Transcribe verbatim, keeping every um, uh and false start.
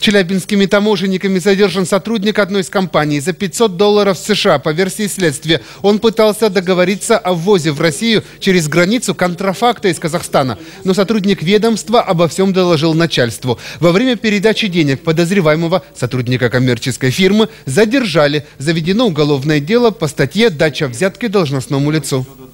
Челябинскими таможенниками задержан сотрудник одной из компаний за пятьсот долларов США. По версии следствия, он пытался договориться о ввозе в Россию через границу контрафакта из Казахстана. Но сотрудник ведомства обо всем доложил начальству. Во время передачи денег подозреваемого сотрудника коммерческой фирмы задержали. Заведено уголовное дело по статье «Дача взятки должностному лицу».